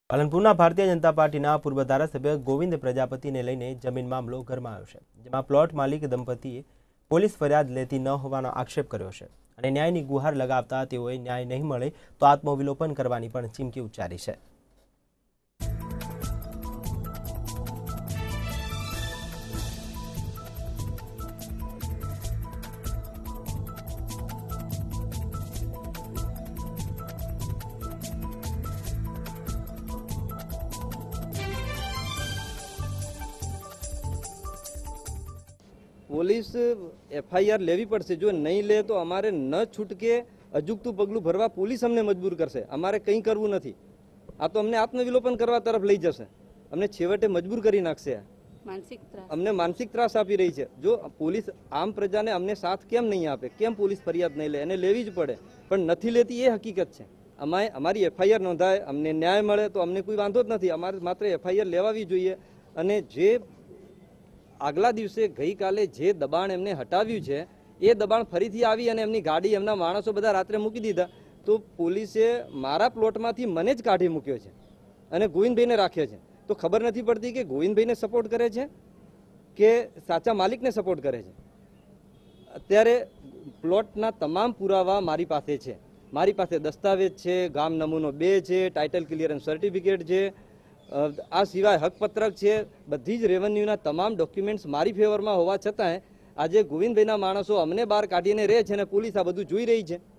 પાલનપુરના ભારતીય જનતા પાર્ટીના પૂર્વ ધારાસભ્ય ગોવિંદ પ્રજાપતિને લઈને જમીન મામલો ગરમાયો છે, જેમાં પ્લોટ માલિક દંપતીએ પોલીસ ફરિયાદ લેતી ન હોવાનો આક્ષેપ કર્યો છે અને ન્યાયની ગુહાર લગાવતા તેઓએ ન્યાય નહીં મળે તો આત્મવિલોપન કરવાની પણ ચીમકી ઉચ્ચારી છે। પોલીસ એફઆઈઆર લેવી પડશે। જો નહીં લે તો અમારે ન છૂટકે અજુગતું પગલું ભરવા પોલીસ અમને મજબૂર કરશે। અમારે કંઈ કરવું નથી। આ તો અમને આત્મવિલોપન કરવા તરફ લઈ જશે, અમને છેવટે મજબૂર કરી નાખશે। અમને માનસિક ત્રાસ આપી રહી છે। જો પોલીસ આમ પ્રજાને અમને સાથ કેમ નહીં આપે, કેમ પોલીસ ફરિયાદ નહીં લે? એને લેવી જ પડે, પણ નથી લેતી એ હકીકત છે। અમારી એફઆઈઆર નોંધાય, અમને ન્યાય મળે તો અમને કોઈ વાંધો જ નથી। અમારે માત્ર એફઆઈઆર લેવાવી જોઈએ। અને જે આગલા દિવસે ગઈકાલે જે દબાણ એમને હટાવ્યું છે એ દબાણ ફરીથી આવી અને એમની ગાડી, એમના માણસો બધા રાત્રે મૂકી દીધા, તો પોલીસે મારા પ્લોટમાંથી મને જ કાઢી મૂક્યો છે અને ગોવિંદભાઈને રાખ્યો છે। તો ખબર નથી પડતી કે ગોવિંદભાઈને સપોર્ટ કરે છે કે સાચા માલિકને સપોર્ટ કરે છે। અત્યારે પ્લોટના તમામ પુરાવા મારી પાસે છે। મારી પાસે દસ્તાવેજ છે, ગામ નમૂનો 2 છે, ટાઇટલ ક્લિયરન્સ સર્ટિફિકેટ છે, આ સિવાય હકપત્રક છે। બધી જ રેવન્યુના તમામ ડોક્યુમેન્ટ્સ મારી ફેવરમાં હોવા છતાંય આજે ગોવિંદભાઈના માણસો અમને બહાર કાઢીને રહે છે અને પોલીસ આ બધું જોઈ રહી છે।